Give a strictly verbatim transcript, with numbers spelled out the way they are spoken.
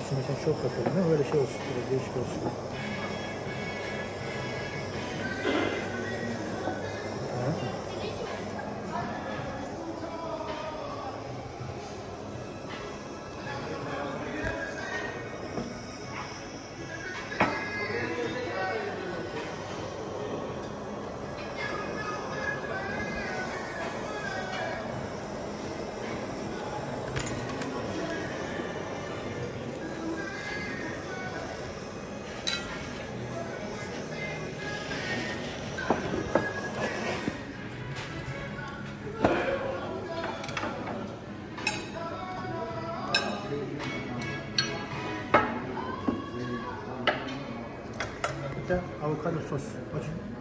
Şimdi sen çok yapıyordun değil mi? Böyle şey olsun, böyle değişik olsun. Ha. Avokado sos. Açın.